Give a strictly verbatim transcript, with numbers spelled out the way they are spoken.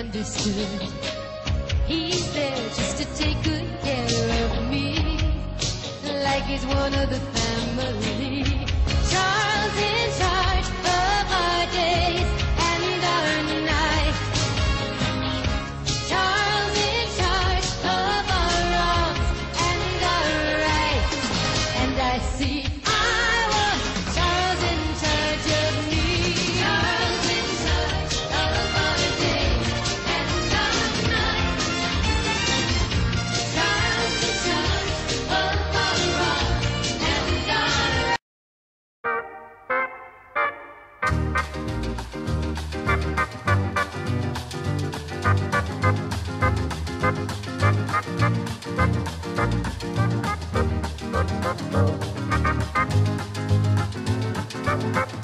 understood. He's there just to take good care of me, like he's one of the family. Charles in charge of our days and our nights. Charles in charge of our wrongs and our rights. And I see I was Charles in charge of me. Charles in charge of our days and our nights. Charles in charge of our wrongs and our rights. Thank you.